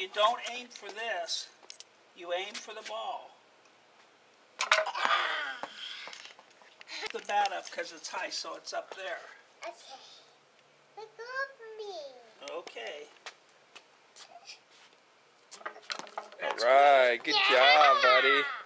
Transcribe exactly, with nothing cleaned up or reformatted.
you don't aim for this. You aim for the ball. The bat up because it's high, so it's up there. Okay. Look over me. Okay. All right. Good job, buddy.